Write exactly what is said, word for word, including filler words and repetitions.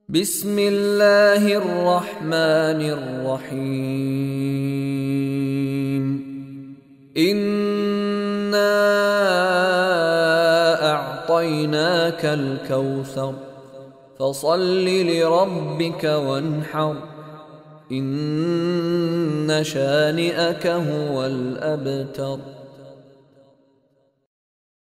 بسم الله الرحمن الرحيم. إنا أعطيناك الكوثر فصل لربك وانحر إن شانئك هو الأبتر.